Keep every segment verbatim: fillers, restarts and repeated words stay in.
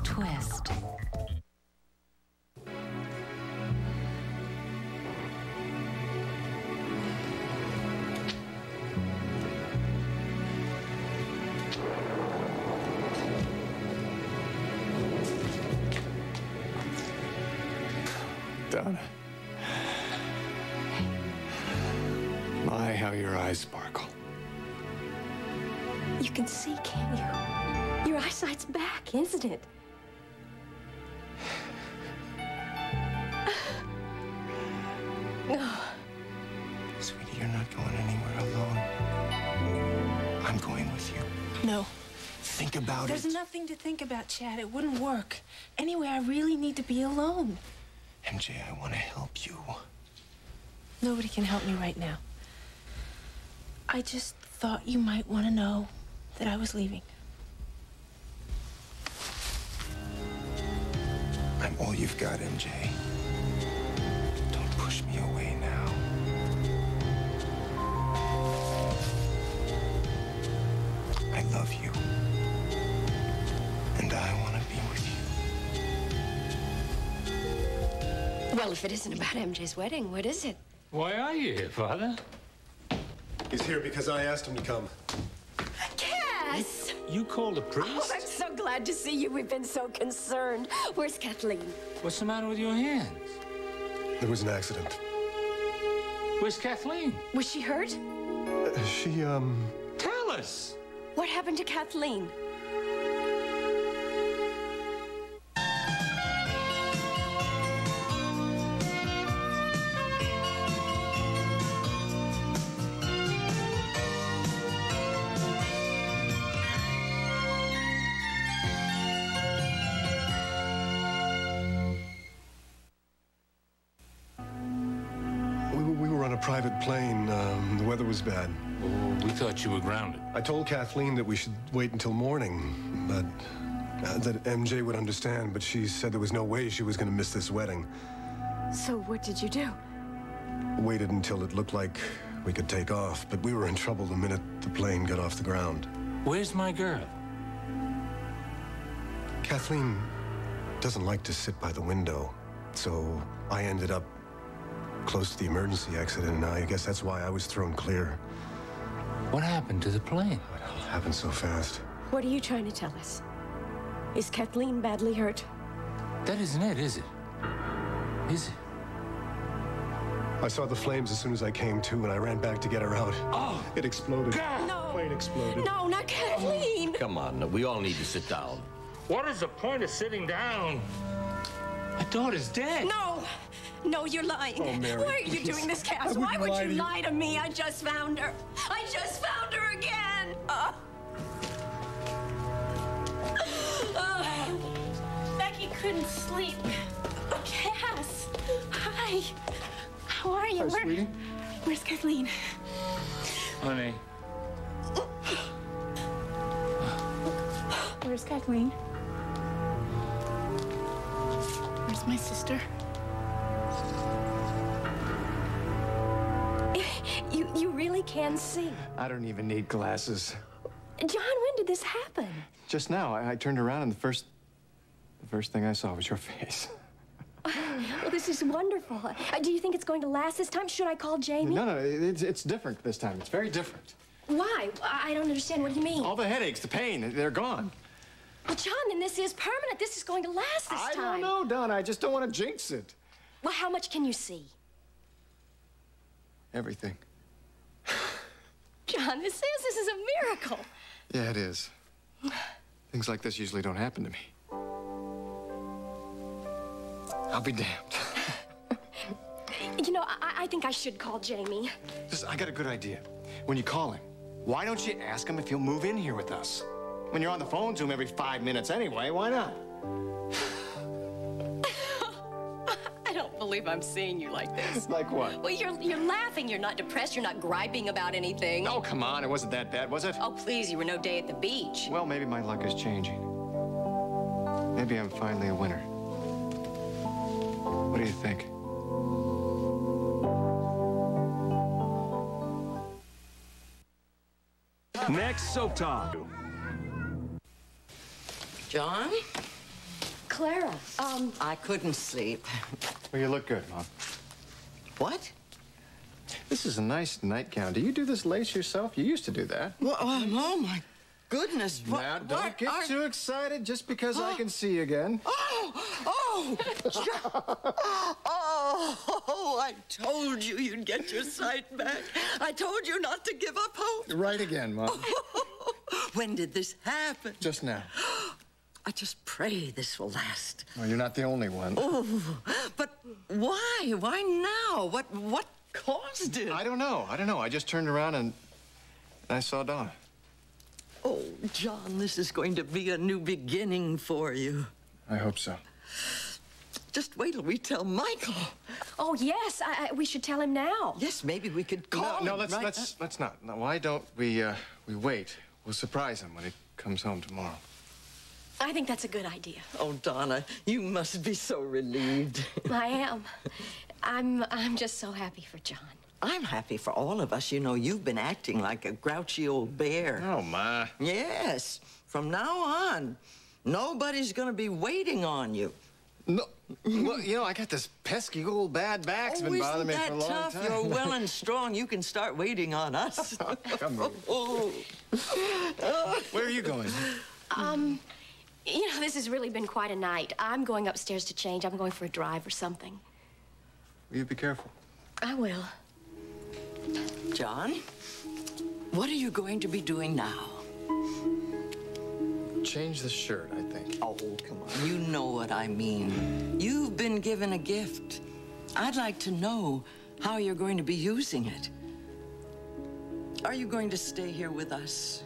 twist. Donna. My, how your eyes sparkle. You can see, can't you? Your eyesight's back, isn't it? Oh. Sweetie, you're not going anywhere alone. I'm going with you. No. Think about There's it. There's nothing to think about, Chad. It wouldn't work. Anyway, I really need to be alone. M J, I want to help you. Nobody can help me right now. I just thought you might want to know that I was leaving. I'm all you've got, M J. Don't push me away now. I love you. And I want to be with you. Well, if it isn't about M J's wedding, what is it? Why are you here, Father? He's here because I asked him to come. Cass! You called a priest? Oh, I'm so glad to see you. We've been so concerned. Where's Kathleen? What's the matter with your hands? There was an accident. Where's Kathleen? Was she hurt? Uh, she, um... Tell us! What happened to Kathleen? private plane. Um, the weather was bad. Oh, we thought you were grounded. I told Kathleen that we should wait until morning, but uh, that M J would understand, but she said there was no way she was going to miss this wedding. So what did you do? Waited until it looked like we could take off, but we were in trouble the minute the plane got off the ground. Where's my girl? Kathleen doesn't like to sit by the window, so I ended up close to the emergency exit, and I guess that's why I was thrown clear. What happened to the plane? It all happened so fast. What are you trying to tell us? Is Kathleen badly hurt? That isn't it, is it? Is it? I saw the flames as soon as I came to, and I ran back to get her out. Oh! It exploded. No! The plane exploded. No, not Kathleen! Come on, we all need to sit down. What is the point of sitting down? My daughter's dead. No! No, you're lying. Oh, Mary, Why are you please. doing this, Cass? I Why would lie you to you. lie to me? I just found her. I just found her again. Uh. Uh. Becky couldn't sleep. Cass, hi. How are you? Hi, Where, sweetie. Where's Kathleen? Honey. Where's Kathleen? Where's my sister? You, you really can see. I don't even need glasses. John, when did this happen? Just now, I, I turned around and the first, the first thing I saw was your face. Well, this is wonderful. Uh, do you think it's going to last this time? Should I call Jamie? No, no, it's, it's different this time. It's very different. Why? I don't understand. What do you mean? All the headaches, the pain, they're gone. Well, John, then this is permanent. This is going to last this I time. don't know, Donna. I just don't want to jinx it. Well, how much can you see? Everything. John, this is, this is a miracle. Yeah, it is. Things like this usually don't happen to me. I'll be damned. You know, I, I think I should call Jamie. Listen, I got a good idea. When you call him, why don't you ask him if he'll move in here with us? When you're on the phone to him every five minutes anyway, why not? I don't believe I'm seeing you like this. Like what? Well, you're, you're laughing. You're not depressed. You're not griping about anything. Oh, come on. It wasn't that bad, was it? Oh, please. You were no day at the beach. Well, maybe my luck is changing. Maybe I'm finally a winner. What do you think? Next, Soap Talk. John? Clara, um... I couldn't sleep. Well, you look good, Mom. What? This is a nice nightgown. Do you do this lace yourself? You used to do that. Well, oh, oh, my goodness. What, Now, don't what get are... too excited just because I can see you again. Oh, oh, oh, I told you you'd get your sight back. I told you not to give up hope. Right again, Mom. When did this happen? Just now. I just pray this will last. Well, you're not the only one. Oh, but why? Why now? What, what caused it? I don't know. I don't know. I just turned around and, and I saw Donna. Oh, John, this is going to be a new beginning for you. I hope so. Just wait till we tell Michael. Oh, yes, I, I, we should tell him now. Yes, maybe we could call him. No, no, let's right? let's let's not. No, why don't we uh, we wait? We'll surprise him when he comes home tomorrow. I think that's a good idea. Oh, Donna, you must be so relieved. I am. I'm, I'm just so happy for John. I'm happy for all of us. You know, you've been acting like a grouchy old bear. Oh, Ma. Yes. From now on, nobody's going to be waiting on you. No. Well, you know, I got this pesky old bad back's Oh, been bothering me isn't for a that long tough? time. You're well and strong. You can start waiting on us. Come here. Oh. Where are you going? Um, you know, this has really been quite a night. I'm going upstairs to change. I'm going for a drive or something. Will you be careful? I will. John, what are you going to be doing now? Change the shirt, I think. Oh, come on. You know what I mean. You've been given a gift. I'd like to know how you're going to be using it. Are you going to stay here with us?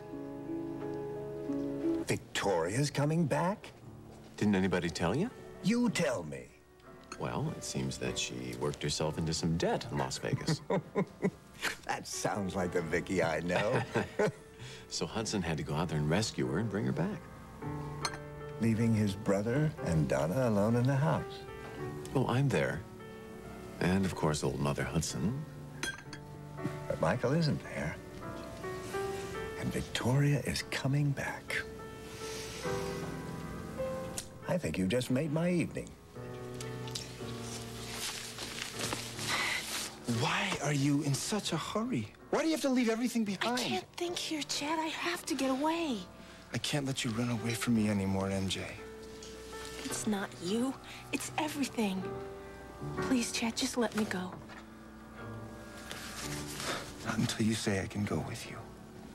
Victoria's coming back? Didn't anybody tell you? You tell me. Well, it seems that she worked herself into some debt in Las Vegas. That sounds like the Vicky I know. So Hudson had to go out there and rescue her and bring her back. Leaving his brother and Donna alone in the house. Well, I'm there. And, of course, old Mother Hudson. But Michael isn't there. And Victoria is coming back. I think you've just made my evening. Why are you in such a hurry? Why do you have to leave everything behind? I can't think here, Chad. I have to get away. I can't let you run away from me anymore, M J. It's not you. It's everything. Please, Chad, just let me go. Not until you say I can go with you.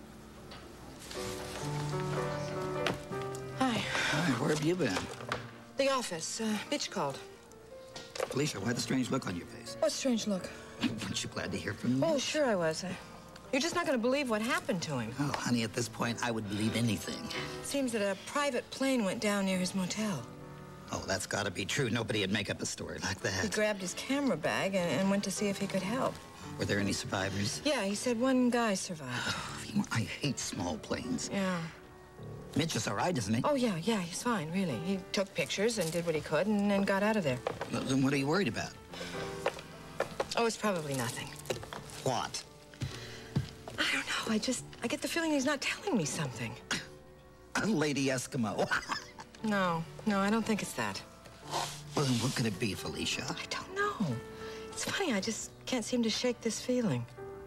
Hi. Hi, where have you been? The office. Uh, Bitch called. Felicia, why the strange look on your face? What strange look? Weren't you glad to hear from me? Oh, sure I was. Uh, you're just not going to believe what happened to him. Oh, honey, at this point, I would believe anything. Seems that a private plane went down near his motel. Oh, that's got to be true. Nobody would make up a story like He that. grabbed his camera bag and, and went to see if he could help. Were there any survivors? Yeah, he said one guy survived. You know, I hate small planes. Yeah. Mitch is all right, isn't he? Oh, yeah, yeah, he's fine, really. He took pictures and did what he could and then got out of there. Well, then what are you worried about? Oh, it's probably nothing. What? I don't know. I just, I get the feeling he's not telling me something. A lady Eskimo. No, no, I don't think it's that. Well, then what could it be, Felicia? I don't know. It's funny, I just can't seem to shake this feeling.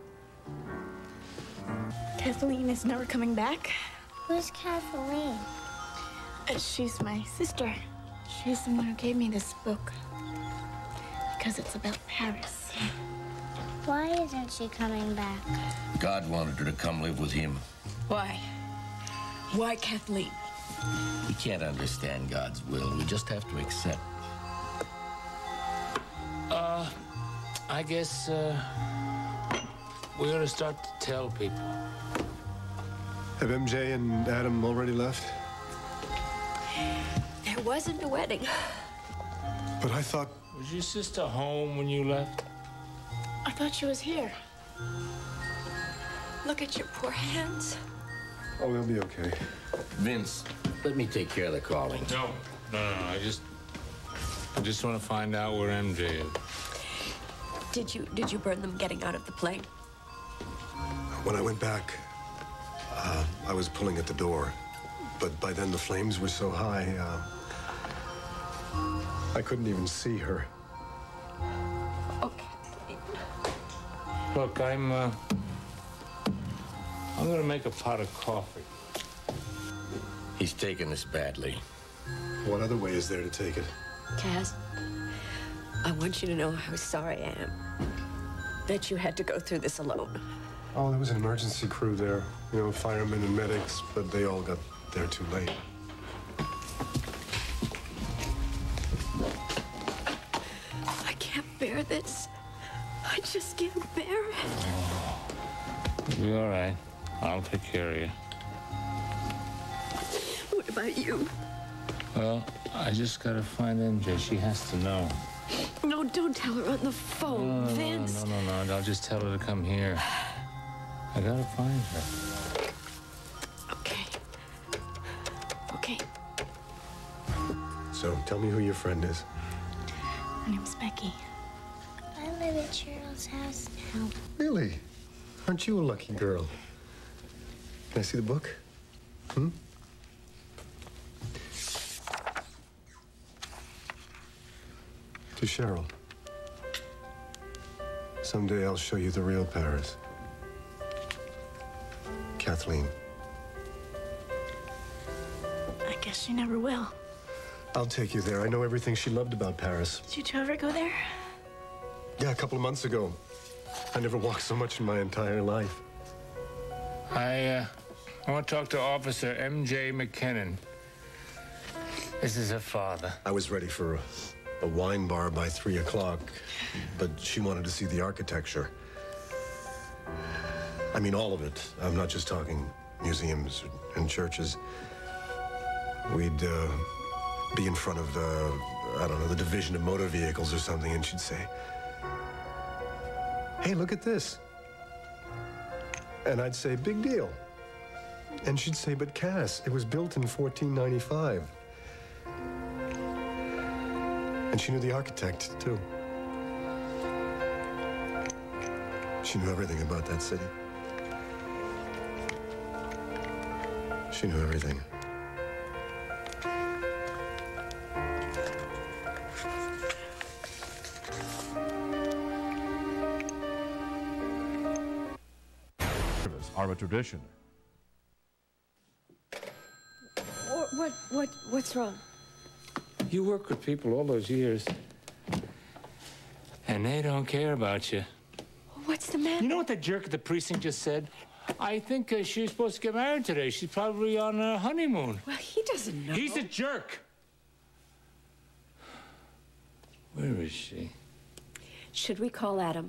Kathleen is never coming back. Who's Kathleen? Uh, she's my sister. She's the one who gave me this book. Because it's about Paris. Why isn't she coming back? God wanted her to come live with him. Why? Why Kathleen? We can't understand God's will. We just have to accept. Uh, I guess, uh, we ought to start to tell people. Have M J and Adam already left? There wasn't a wedding. But I thought... Was your sister home when you left? I thought she was here. Look at your poor hands. Oh, they'll be okay. Vince, let me take care of the calling. No, no, no, no. I just, I just want to find out where M J is. Did you, did you burn them getting out of the plane? When I went back, uh, I was pulling at the door. But by then the flames were so high, uh, I couldn't even see her. Okay. Look, I'm, uh... I'm gonna make a pot of coffee. He's taken this badly. What other way is there to take it? Cass, I want you to know how sorry I am that you had to go through this alone. Oh, there was an emergency crew there. You know, firemen and medics, but they all got there too late. I can't bear this. I just can't bear it. You'll be all right. I'll take care of you. What about you? Well, I just gotta find M J. She has to know. No, don't tell her on the phone, No, no, Vince. no, no, no. I'll just tell her to come here. I gotta find her. Okay. Okay. So, tell me who your friend is. Her name's Becky. I live at Cheryl's house now. Really? Aren't you a lucky girl? Can I see the book? Hmm? To Cheryl. Someday I'll show you the real Paris. Kathleen. I guess she never will. I'll take you there. I know everything she loved about Paris. Did you two ever go there? Yeah, a couple of months ago. I never walked so much in my entire life. I, uh, I want to talk to Officer M J McKinnon. This is her father. I was ready for a, a wine bar by three o'clock, but she wanted to see the architecture. I mean, all of it. I'm not just talking museums and churches. We'd uh, be in front of, uh, I don't know, the division of motor vehicles or something, and she'd say, "Hey, look at this." And I'd say, "Big deal." And she'd say, "But Cass, it was built in fourteen ninety-five. And she knew the architect, too. She knew everything about that city. She knew everything. Are a tradition. What, what, what, what's wrong? You worked with people all those years, and they don't care about you. What's the matter? You know what that jerk at the precinct just said? I think uh, she was supposed to get married today. She's probably on a honeymoon. Well, he doesn't know. He's a jerk. Where is she? Should we call Adam?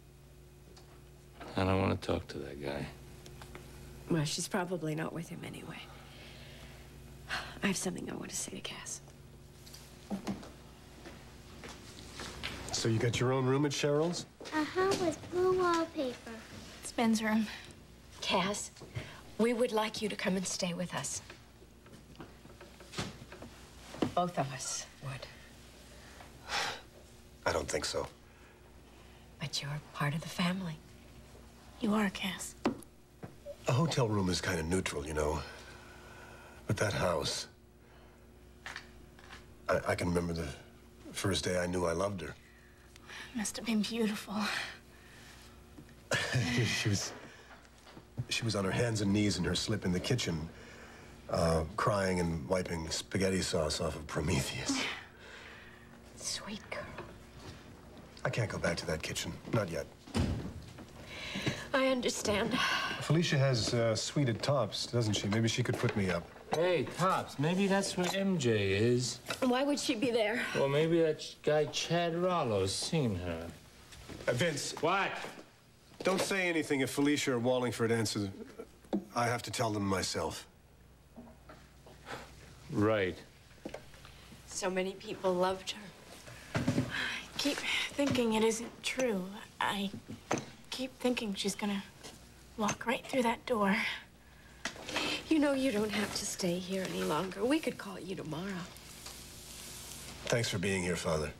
I don't want to talk to that guy. Well, she's probably not with him anyway. I have something I want to say to Cass. So you got your own room at Cheryl's? Uh-huh, with blue wallpaper. It's Ben's room. Cass, we would like you to come and stay with us. Both of us would. I don't think so. But you're part of the family. You are, Cass. A hotel room is kind of neutral, you know. But that house... I, I can remember the first day I knew I loved her. Must have been beautiful. she was... She was on her hands and knees in her slip in the kitchen, uh, crying and wiping spaghetti sauce off of Prometheus. Sweet girl. I can't go back to that kitchen. Not yet. I understand. Felicia has uh, suite at Tops, doesn't she? Maybe she could put me up. Hey, Tops, maybe that's where M J is. Why would she be there? Well, maybe that guy Chad Rollo's seen her. Uh, Vince. What? Don't say anything if Felicia or Wallingford answer. I have to tell them myself. Right. So many people loved her. I keep thinking it isn't true. I keep thinking she's gonna walk right through that door. You know, you don't have to stay here any longer. We could call you tomorrow. Thanks for being here, Father.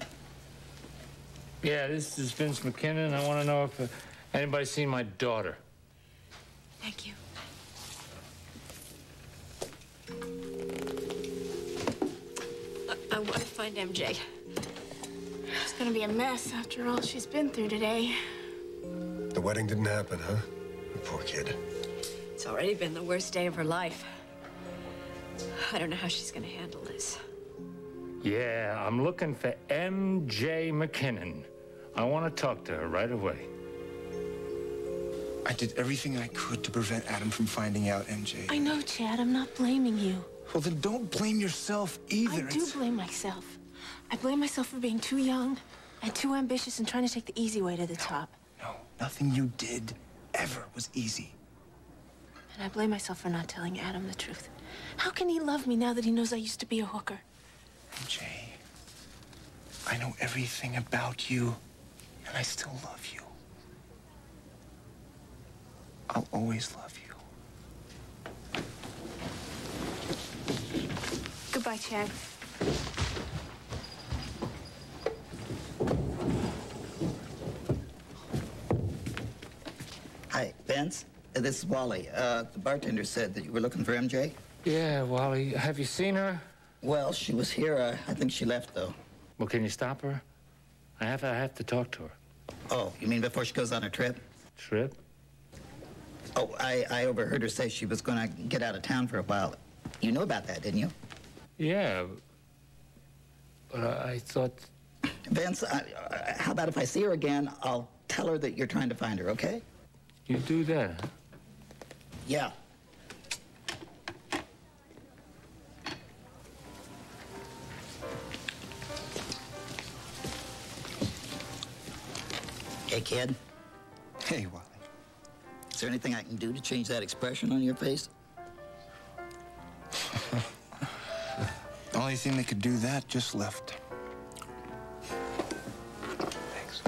Yeah, this is Vince McKinnon. I want to know if uh, anybody's seen my daughter. Thank you. I, I want to find M J. It's gonna be a mess after all she's been through today. The wedding didn't happen, huh? Poor kid. It's already been the worst day of her life. I don't know how she's gonna handle this. Yeah, I'm looking for M J McKinnon. I want to talk to her right away. I did everything I could to prevent Adam from finding out, M J. I know, Chad. I'm not blaming you. Well, then don't blame yourself either. I do It's... blame myself. I blame myself for being too young and too ambitious and trying to take the easy way to the top. No, nothing you did ever was easy. And I blame myself for not telling Adam the truth. How can he love me now that he knows I used to be a hooker? M J, I know everything about you, and I still love you. I'll always love you. Goodbye, Chad. Hi, Vince. Uh, This is Wally. Uh, the bartender said that you were looking for M J. Yeah, Wally. Have you seen her? Well, she was here. Uh, I think she left, though. Well, can you stop her? I have, I have to talk to her. Oh, you mean before she goes on her trip? Trip? Oh, I, I overheard her say she was going to get out of town for a while. You knew about that, didn't you? Yeah. But I, I thought... Vince, I, uh, how about if I see her again, I'll tell her that you're trying to find her, okay? You do that, huh? Yeah. Hey, kid. Hey, Wally. Is there anything I can do to change that expression on your face? The only thing that could do that just left. Thanks.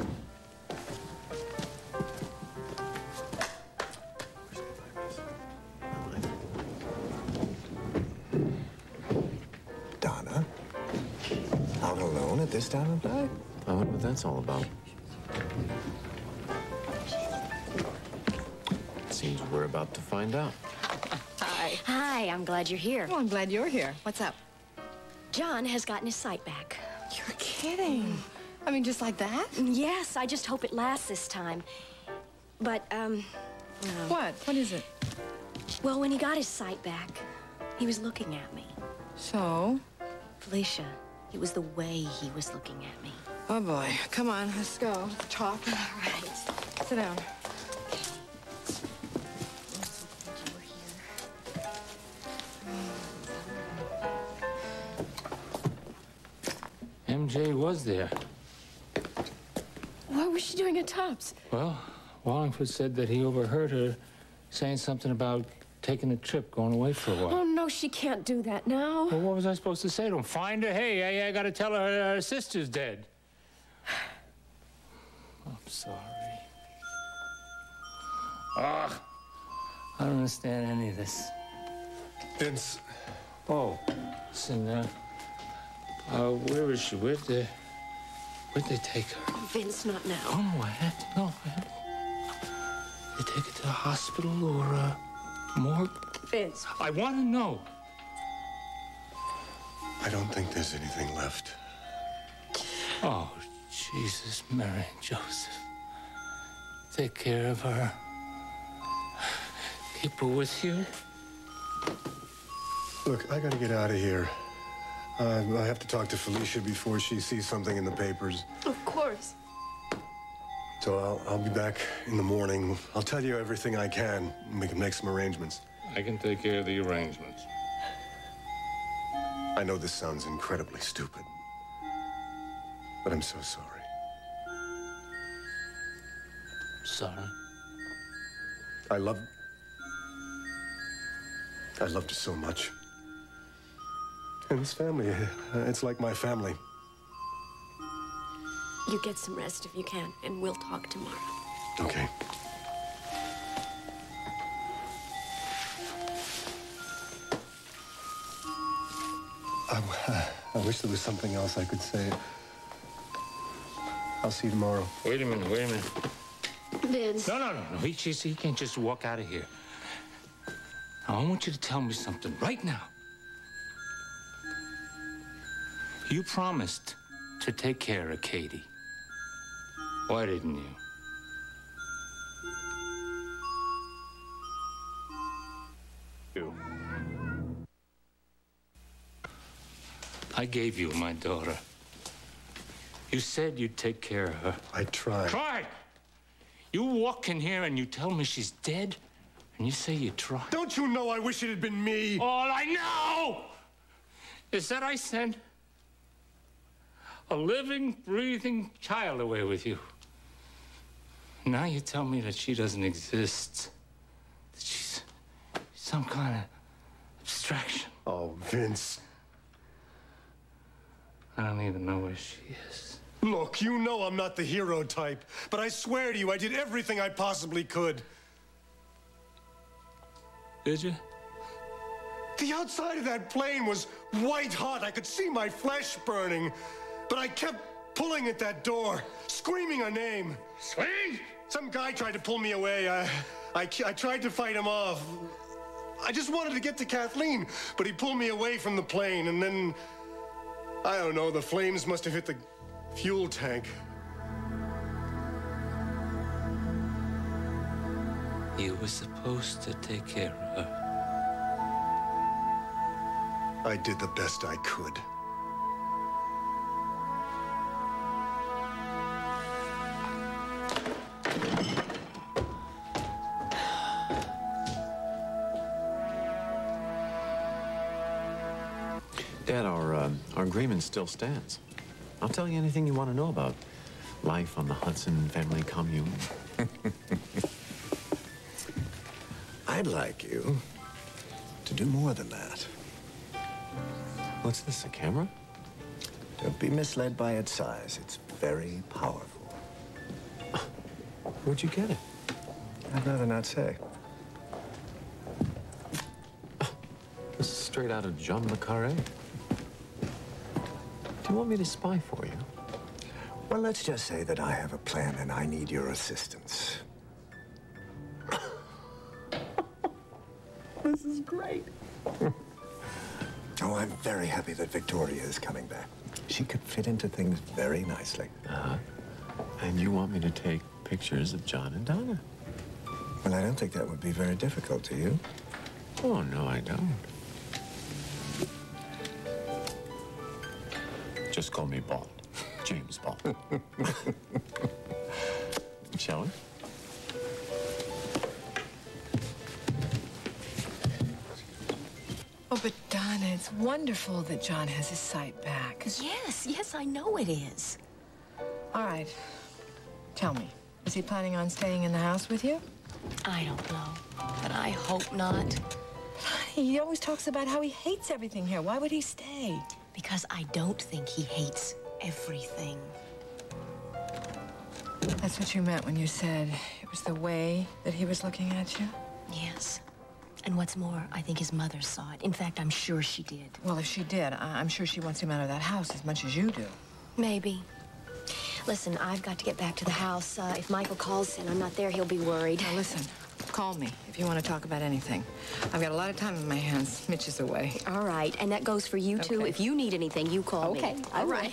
Donna? Out alone at this time of night? I wonder what that's all about. Seems we're about to find out. Hi. Hi, I'm glad you're here. Well, I'm glad you're here. What's up? John has gotten his sight back. You're kidding. I mean, just like that? Yes, I just hope it lasts this time. But, um... no. What? What is it? Well, when he got his sight back, he was looking at me. So? Felicia, it was the way he was looking at me. Oh, boy. Come on, let's go. Talk. All right. Sit down. M J was there. What was she doing at Tops? Well, Wallingford said that he overheard her saying something about taking a trip, going away for a while. Oh, no, she can't do that now. Well, what was I supposed to say to him? Find her? Hey, I, I gotta tell her her sister's dead. I'm sorry. Ah, I don't understand any of this. Vince. Oh, listen, uh, uh, where is she? Where'd they, where'd they take her? Vince, not now. Oh, no, I had to know. I had to... They take her to the hospital or, uh, morgue? Vince. I want to know. I don't think there's anything left. Oh, Jesus, Mary and Joseph. Take care of her. Keep her with you. Look, I gotta get out of here. Uh, I have to talk to Felicia before she sees something in the papers. Of course. So I'll, I'll be back in the morning. I'll tell you everything I can, and we can make some arrangements. I can take care of the arrangements. I know this sounds incredibly stupid, but I'm so sorry. Sorry? I love... I loved her so much. And this family, uh, it's like my family. You get some rest if you can, and we'll talk tomorrow. Okay. I, I wish there was something else I could say. I'll see you tomorrow. Wait a minute, wait a minute. Vince. No, no, no, no. He, just, he can't just walk out of here. Now, I want you to tell me something right now. You promised to take care of Katie. Why didn't you? You. I gave you my daughter. You said you'd take care of her. I tried. Tried? You walk in here and you tell me she's dead, and you say you tried. Don't you know I wish it had been me? All I know is that I sent a living, breathing child away with you. Now you tell me that she doesn't exist, that she's some kind of abstraction. Oh, Vince. I don't even know where she is. Look, you know I'm not the hero type, but I swear to you, I did everything I possibly could. Did you? The outside of that plane was white hot. I could see my flesh burning. But I kept pulling at that door, screaming her name. Scream? Some guy tried to pull me away. I, I, I tried to fight him off. I just wanted to get to Kathleen, but he pulled me away from the plane, and then, I don't know, the flames must have hit the fuel tank. You were supposed to take care of her. I did the best I could. Dad, our, uh, our agreement still stands. I'll tell you anything you want to know about life on the Hudson family commune. I'd like you to do more than that. What's this, a camera? Don't be misled by its size. It's very powerful. Where'd you get it? I'd rather not say. This is straight out of John le Carré. Do you want me to spy for you? Well, let's just say that I have a plan and I need your assistance. This is great. Oh, I'm very happy that Victoria is coming back. She could fit into things very nicely. Uh-huh. And you want me to take pictures of John and Donna? Well, I don't think that would be very difficult to you. Oh, no, I don't. Just call me Bond. James Bond. Shall we? Oh, but Donna, it's wonderful that John has his sight back. Yes, yes, I know it is. All right. Tell me, is he planning on staying in the house with you? I don't know, but I hope not. But honey, he always talks about how he hates everything here. Why would he stay? Because I don't think he hates everything. That's what you meant when you said it was the way that he was looking at you? Yes. And what's more, I think his mother saw it. In fact, I'm sure she did. Well, if she did, I I'm sure she wants him out of that house as much as you do. Maybe. Listen, I've got to get back to the house. Uh, if Michael calls and I'm not there, he'll be worried. Now, listen, call me if you want to talk about anything. I've got a lot of time in my hands. Mitch is away. All right, and that goes for you, too. Okay. If you need anything, you call Okay, me. I All will. right.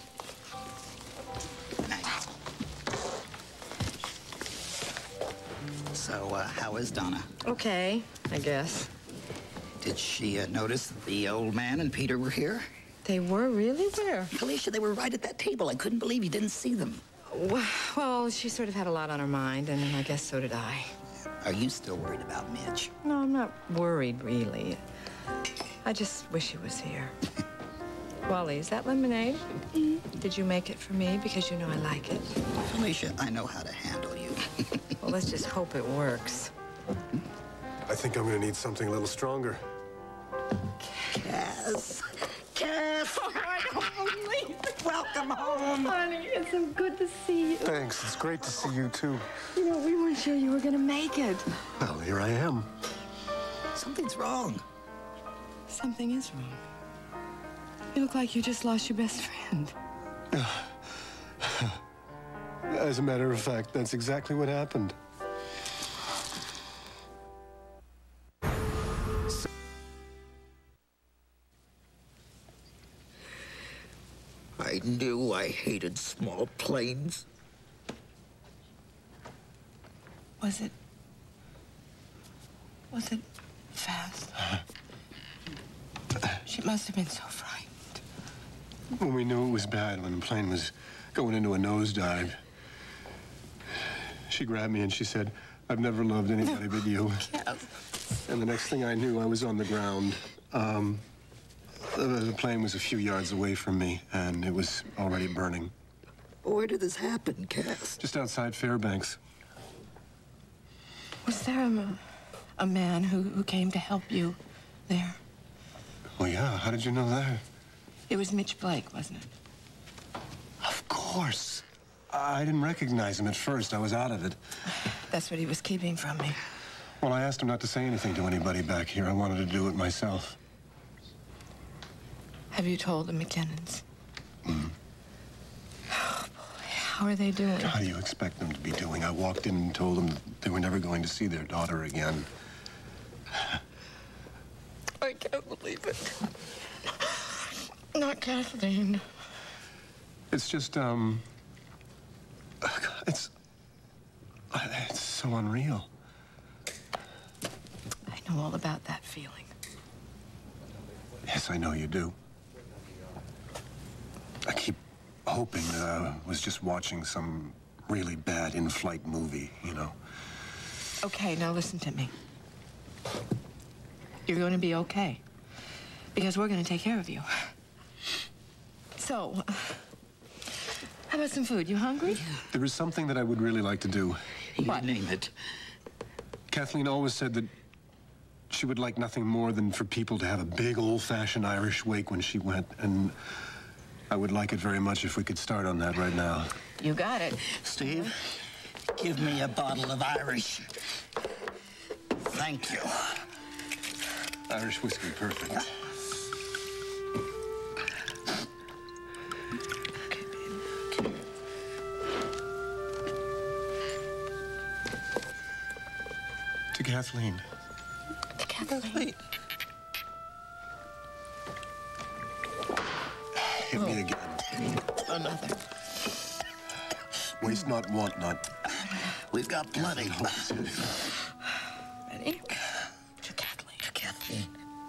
So, uh, how is Donna? Okay, I guess. Did she uh, notice that the old man and Peter were here? They were really where? Felicia, they were right at that table. I couldn't believe you didn't see them. Well, she sort of had a lot on her mind, and I guess so did I. Are you still worried about Mitch? No, I'm not worried, really. I just wish he was here. Wally, is that lemonade? Mm-hmm. Did you make it for me because you know I like it? Felicia, I know how to handle you. Well, let's just hope it works. I think I'm gonna need something a little stronger. Cass. Cass. All right, oh, please. Welcome home. Honey, it's so good to see you. Thanks. It's great to see you, too. You know, we weren't sure you were going to make it. Well, here I am. Something's wrong. Something is wrong. You look like you just lost your best friend. As a matter of fact, that's exactly what happened. I knew I hated small planes. Was it... Was it fast? She must have been so frightened. When we knew it was bad, when the plane was going into a nosedive, she grabbed me and she said, I've never loved anybody but you. Yes. And the next thing I knew, I was on the ground. Um, the, the plane was a few yards away from me, and it was already burning. Where did this happen, Cass? Just outside Fairbanks. Was there a, a man who, who came to help you there? Oh, yeah. How did you know that? It was Mitch Blake, wasn't it? Of course. I didn't recognize him at first. I was out of it. That's what he was keeping from me. Well, I asked him not to say anything to anybody back here. I wanted to do it myself. Have you told the McKinnons? Mm. Oh, boy. How are they doing? How do you expect them to be doing? I walked in and told them they were never going to see their daughter again. I can't believe it. Not Kathleen. It's just, um... It's... It's so unreal. I know all about that feeling. Yes, I know you do. I keep hoping that I was just watching some really bad in-flight movie, you know? Okay, now listen to me. You're going to be okay. Because we're going to take care of you. So, how about some food? You hungry? There is something that I would really like to do. What? Name it. Kathleen always said that she would like nothing more than for people to have a big, old-fashioned Irish wake when she went, and I would like it very much if we could start on that right now. You got it. Steve, give me a bottle of Irish. Thank you. Irish whiskey, perfect. To Kathleen. To Kathleen. Hit me again. Another. Waste not, want not. We've got plenty. Ready? To Kathleen. To Kathleen.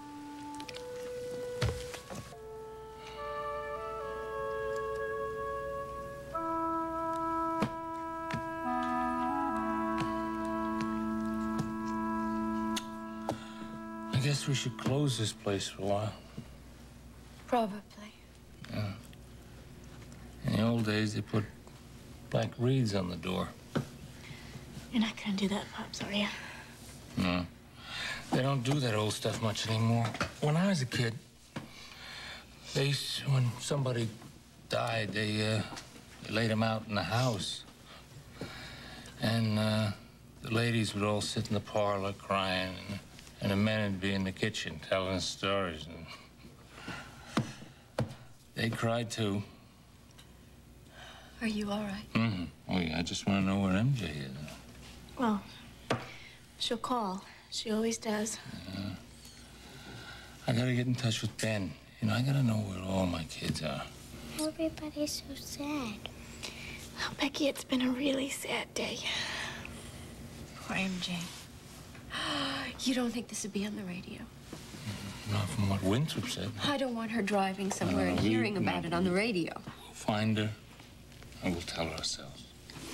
I guess we should close this place for a while. Probably. Yeah. In the old days, they put black reeds on the door. You're not gonna do that, Pops, are you? No. They don't do that old stuff much anymore. When I was a kid, they used, when somebody died, they, uh, they laid him out in the house. And uh, the ladies would all sit in the parlor crying, and, and the men would be in the kitchen telling stories. And they cried too. Are you all right? Mm-hmm. Oh, yeah, I just want to know where M J is. Well, she'll call. She always does. Yeah. I gotta get in touch with Ben. You know, I gotta know where all my kids are. Everybody's so sad. Oh, Becky, it's been a really sad day. Poor M J. You don't think this would be on the radio? Not from what Winthrop said. I don't want her driving somewhere No, and we- hearing no, about it on the radio. We'll find her, and we'll tell her ourselves.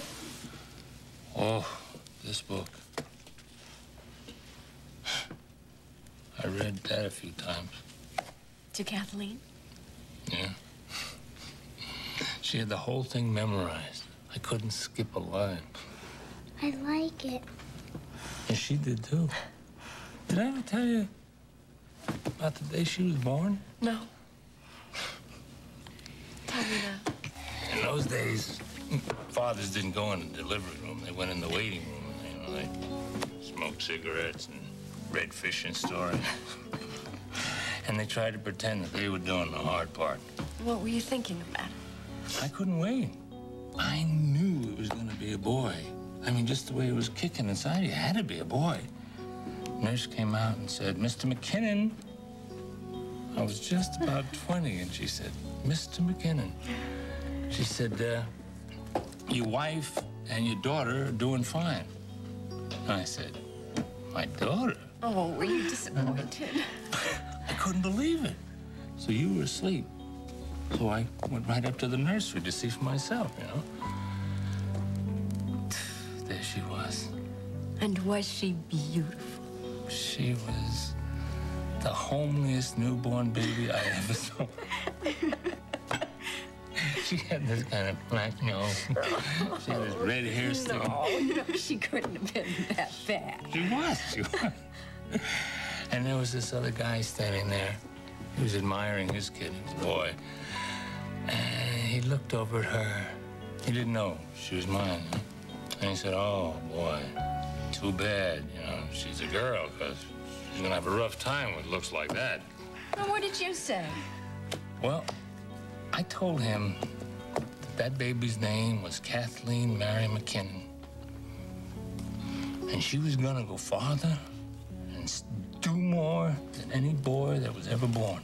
Oh, this book. I read that a few times. To Kathleen? Yeah. She had the whole thing memorized. I couldn't skip a line. I like it. And she did, too. Did I ever tell you about the day she was born? No. Tell me now. In those days, fathers didn't go in the delivery room. They went in the waiting room. You know, they smoked cigarettes and read fiction stories. And they tried to pretend that they were doing the hard part. What were you thinking about it? I couldn't wait. I knew it was going to be a boy. I mean, just the way it was kicking inside, it had to be a boy. Nurse came out and said, Mister McKinnon. I was just about twenty, and she said, Mister McKinnon. She said, uh, your wife and your daughter are doing fine. And I said, my daughter? Oh, were you disappointed? I couldn't believe it. So you were asleep. So I went right up to the nursery to see for myself, you know. There she was. And was she beautiful? She was the homeliest newborn baby I ever saw. She had this kind of black nose. She had this red hair sticking. No, no, she couldn't have been that bad. She was, she was. And there was this other guy standing there. He was admiring his kid, his boy. And he looked over at her. He didn't know she was mine. And he said, oh, boy, too bad, you know, she's a girl, because she's going to have a rough time with looks like that. Well, what did you say? Well, I told him that that baby's name was Kathleen Mary McKinnon. And she was going to go farther and do more than any boy that was ever born.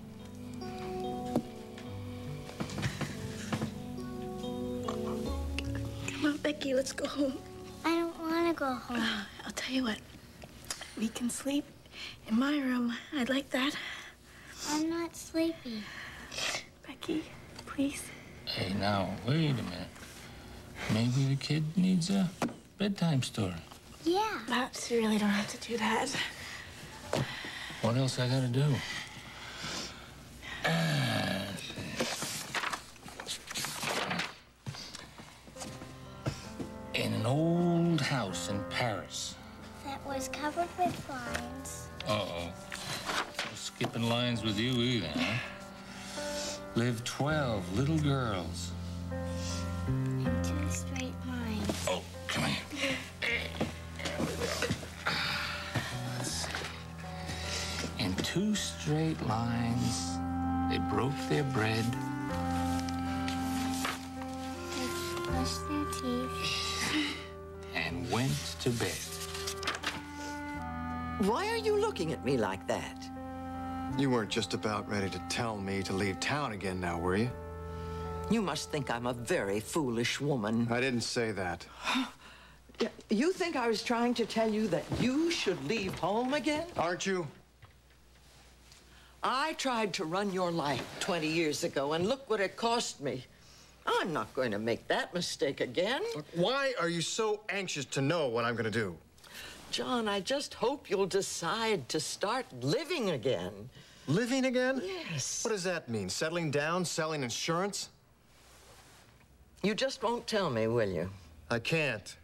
Come on, Becky, let's go home. I don't want to go home. Uh, I'll tell you what. We can sleep in my room. I'd like that. I'm not sleepy. Becky, please. Hey, now, wait a minute. Maybe the kid needs a bedtime story. Yeah. Perhaps you really don't have to do that. What else I gotta do? Uh, in an old house in Paris. That was covered with vines. Uh-oh. No skipping lines with you either, huh? Lived twelve little girls. In two straight lines. Oh, come here. Let's see. In two straight lines, they broke their bread. They brushed their teeth. And went to bed. Why are you looking at me like that? You weren't just about ready to tell me to leave town again now, were you? You must think I'm a very foolish woman. I didn't say that. You think I was trying to tell you that you should leave home again? Aren't you? I tried to run your life twenty years ago, and look what it cost me. I'm not going to make that mistake again. Why are you so anxious to know what I'm going to do? John, I just hope you'll decide to start living again. Living again? Yes. What does that mean? Settling down, selling insurance? You just won't tell me, will you? I can't.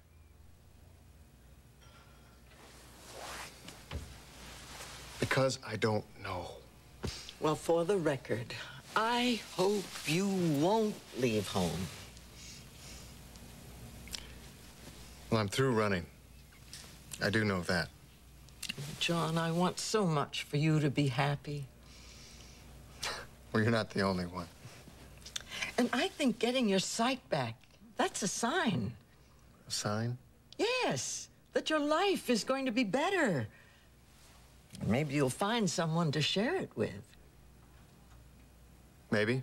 Because I don't know. Well, for the record, I hope you won't leave home. Well, I'm through running. I do know that. John, I want so much for you to be happy. Well, you're not the only one. And I think getting your sight back, that's a sign. A sign? Yes, that your life is going to be better. Maybe you'll find someone to share it with. Maybe.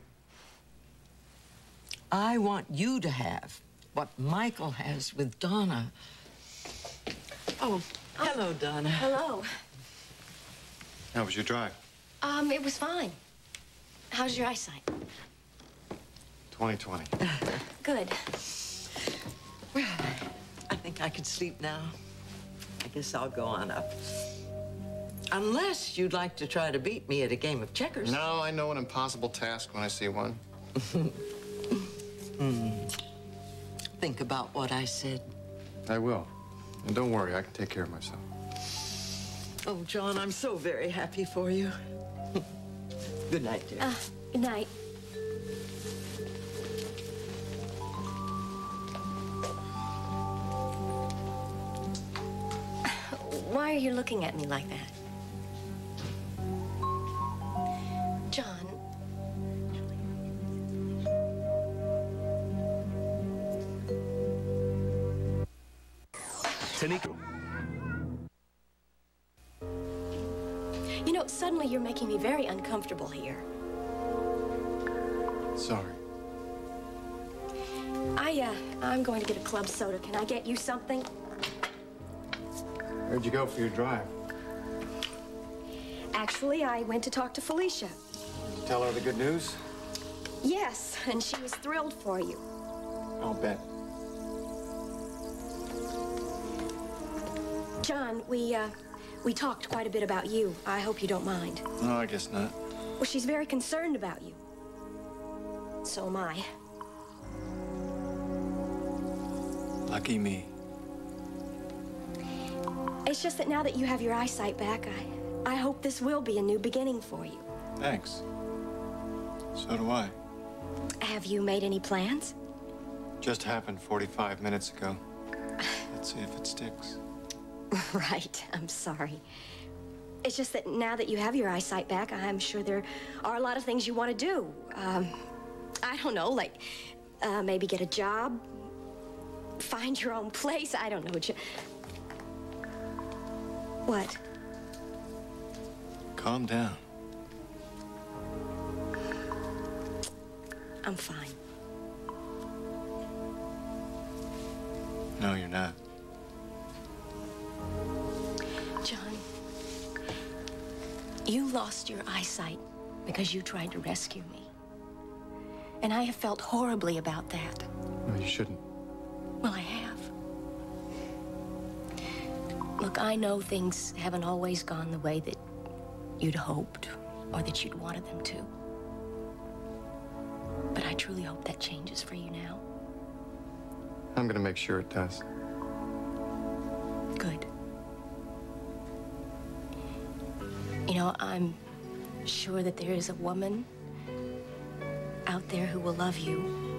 I want you to have what Michael has with Donna. Oh, hello, Donna. Hello. How was your drive? Um, it was fine. How's your eyesight? twenty twenty. Good. Well, I think I could sleep now. I guess I'll go on up. Unless you'd like to try to beat me at a game of checkers. No, I know an impossible task when I see one. Hmm. Think about what I said. I will. And don't worry, I can take care of myself. Oh, John, I'm so very happy for you. Good night, dear. Uh, good night. Why are you looking at me like that? John. Tanika. You know, suddenly you're making me very uncomfortable here. Sorry. I, uh, I'm going to get a club soda. Can I get you something? Where'd you go for your drive? Actually, I went to talk to Felicia. Tell her the good news? Yes, and she was thrilled for you. I'll bet. John, we, uh, we talked quite a bit about you. I hope you don't mind. No, I guess not. Well, she's very concerned about you. So am I. Lucky me. It's just that now that you have your eyesight back, I, I hope this will be a new beginning for you. Thanks. So do I. Have you made any plans? Just happened forty-five minutes ago. Let's see if it sticks. Right, I'm sorry. It's just that now that you have your eyesight back, I'm sure there are a lot of things you want to do. Um, I don't know, like uh, maybe get a job, find your own place. I don't know. What? Calm down. I'm fine. No, you're not. John, you lost your eyesight because you tried to rescue me. And I have felt horribly about that. No, you shouldn't. Well, I have. Look, I know things haven't always gone the way that you'd hoped or that you'd wanted them to. But I truly hope that changes for you now. I'm gonna make sure it does. Good. You know, I'm sure that there is a woman out there who will love you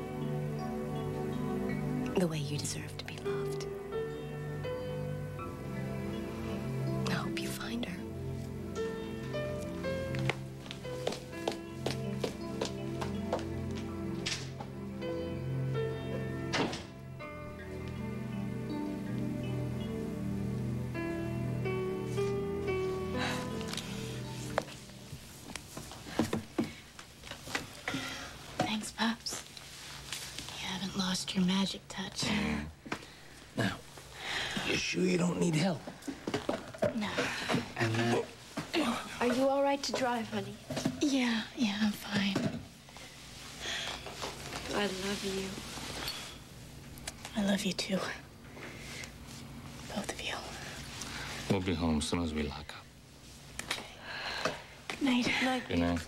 the way you deserve to be loved. I hope you find her. Thanks, Pops. You haven't lost your magic touch. Now, you sure you don't need help? No. And that... Are you all right to drive, honey? Yeah, yeah, I'm fine. I love you. I love you too. Both of you. We'll be home as soon as we lock up. Good night. Night. Good night.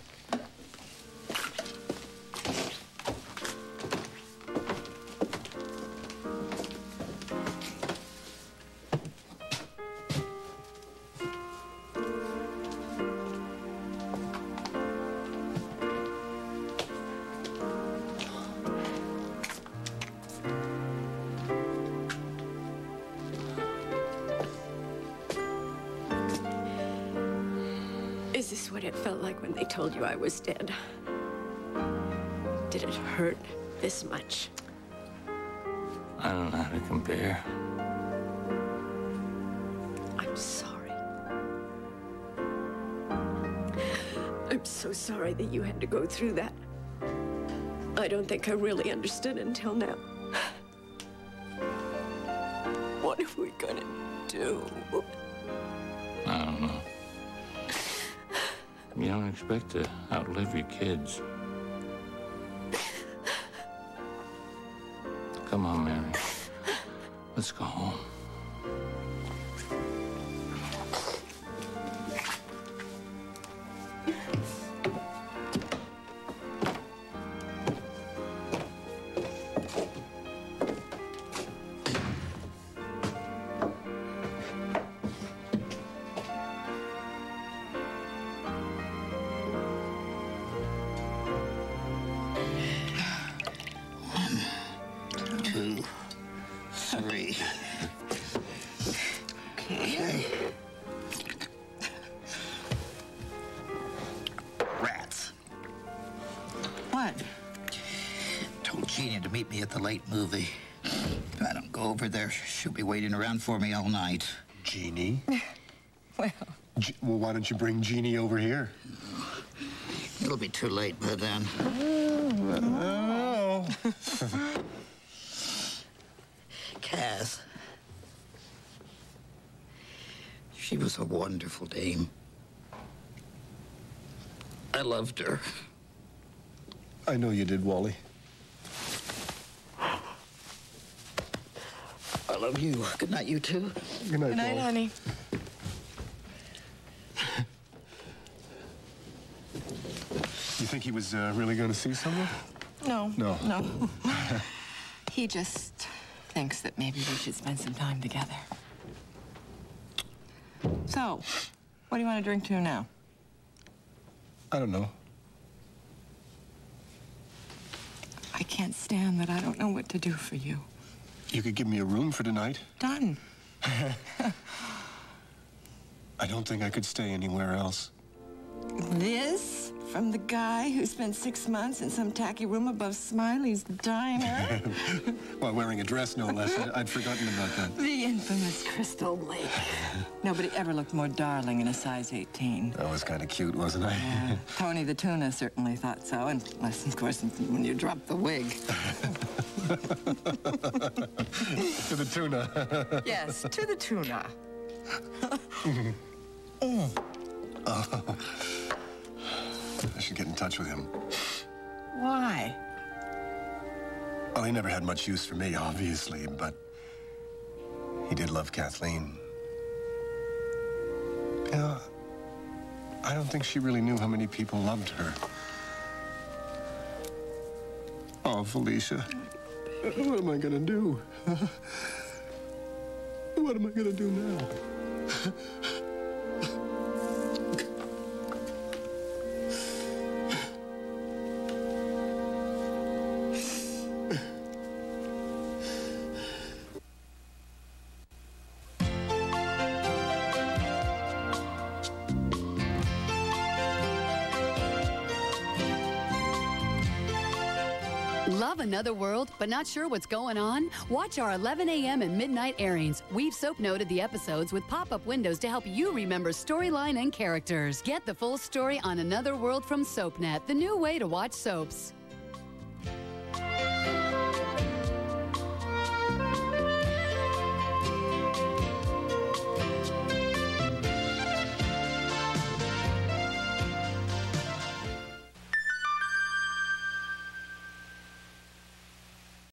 Is this what it felt like when they told you I was dead? Did it hurt this much? I don't know how to compare. I'm sorry. I'm so sorry that you had to go through that. I don't think I really understood until now. What are we gonna do? I don't know. You don't expect to outlive your kids. Come on, Mary. Let's go home. Two, three. Okay. Rats. What? Told Jeannie to meet me at the late movie. If I don't go over there, she'll be waiting around for me all night. Jeannie? Well... Je well, why don't you bring Jeannie over here? It'll be too late by then. Oh. Cass. She was a wonderful dame. I loved her. I know you did, Wally. I love you. Good night, you too. Good night, Good night, Wally. honey. You think he was uh, really going to see someone? No. No. No. He just thinks that maybe we should spend some time together. So, what do you want to drink to now? I don't know. I can't stand that I don't know what to do for you. You could give me a room for tonight. Done. I don't think I could stay anywhere else. This from the guy who spent six months in some tacky room above Smiley's diner? While wearing a dress, no less. I- I'd forgotten about that. The infamous Crystal Lake. Nobody ever looked more darling in a size eighteen. That was kind of cute, wasn't I? Yeah. Tony the tuna certainly thought so, unless, of course, when you dropped the wig. To the tuna. Yes, to the tuna. Mm. Oh. I should get in touch with him. Why? Well, he never had much use for me, obviously, but he did love Kathleen. Yeah, I don't think she really knew how many people loved her. Oh, Felicia. What am I gonna do? What am I gonna do now? Love Another World, but not sure what's going on? Watch our eleven a m and midnight airings. We've soap noted the episodes with pop-up windows to help you remember storyline and characters. Get the full story on Another World from SoapNet, the new way to watch soaps.